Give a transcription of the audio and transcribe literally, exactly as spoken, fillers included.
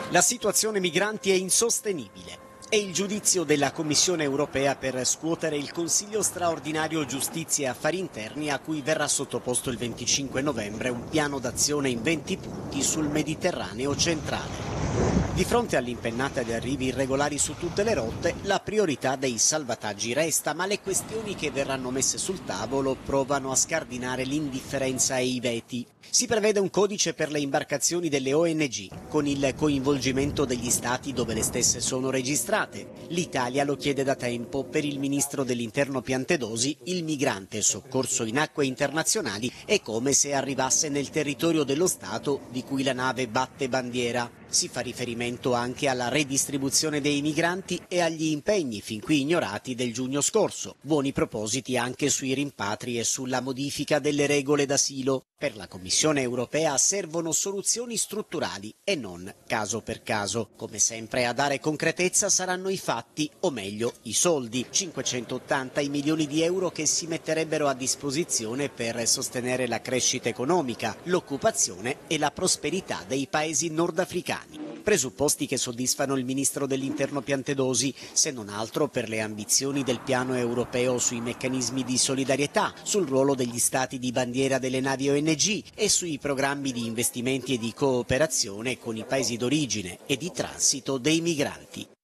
La situazione migranti è insostenibile. È il giudizio della Commissione europea per scuotere il Consiglio straordinario Giustizia e Affari Interni, a cui verrà sottoposto il venticinque novembre un piano d'azione in venti punti sul Mediterraneo centrale. Di fronte all'impennata di arrivi irregolari su tutte le rotte, la priorità dei salvataggi resta, ma le questioni che verranno messe sul tavolo provano a scardinare l'indifferenza e i veti. Si prevede un codice per le imbarcazioni delle O N G, con il coinvolgimento degli stati dove le stesse sono registrate. L'Italia lo chiede da tempo. Per il ministro dell'Interno Piantedosi, il migrante soccorso in acque internazionali è come se arrivasse nel territorio dello Stato di cui la nave batte bandiera. Si fa riferimento anche alla redistribuzione dei migranti e agli impegni fin qui ignorati del giugno scorso. Buoni propositi anche sui rimpatri e sulla modifica delle regole d'asilo. Per la Commissione europea servono soluzioni strutturali e non caso per caso. Come sempre a dare concretezza saranno i fatti, o meglio i soldi, cinquecentottanta i milioni di euro che si metterebbero a disposizione per sostenere la crescita economica, l'occupazione e la prosperità dei paesi nordafricani. Presupposti che soddisfano il ministro dell'Interno Piantedosi, se non altro per le ambizioni del piano europeo sui meccanismi di solidarietà, sul ruolo degli stati di bandiera delle navi O N G e sui programmi di investimenti e di cooperazione con i paesi d'origine e di transito dei migranti.